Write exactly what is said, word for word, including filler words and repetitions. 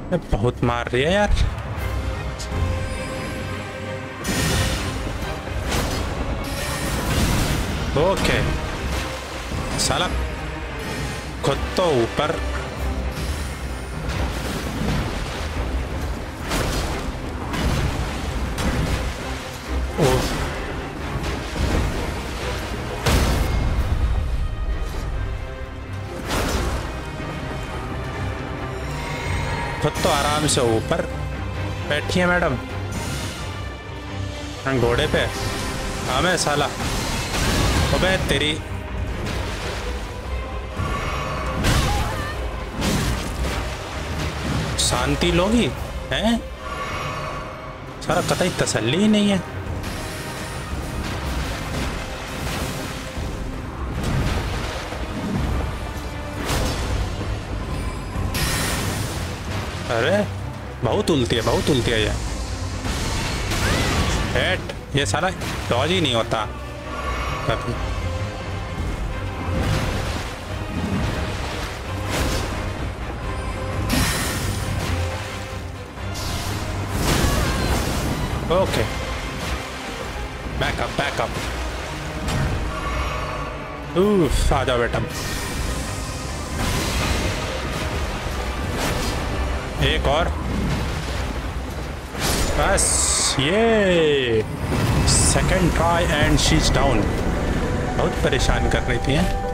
बहुत मार रही है यार। ओके साला खुद तो ऊपर। खुद तो आराम से ऊपर बैठी है मैडम घोड़े पे। हमें साला अबे तेरी शांति लोगी हैं? सारा कतई तसल्ली ही नहीं है। अरे बहुत उल्टी है, बहुत उल्टी है ये। हेट ये सारा डॉज ही नहीं होता कभी। Okay backup backup. उफ आ जाओ बेटा। एक और बस। ये second try and she is down. बहुत परेशान कर रही थी हैं।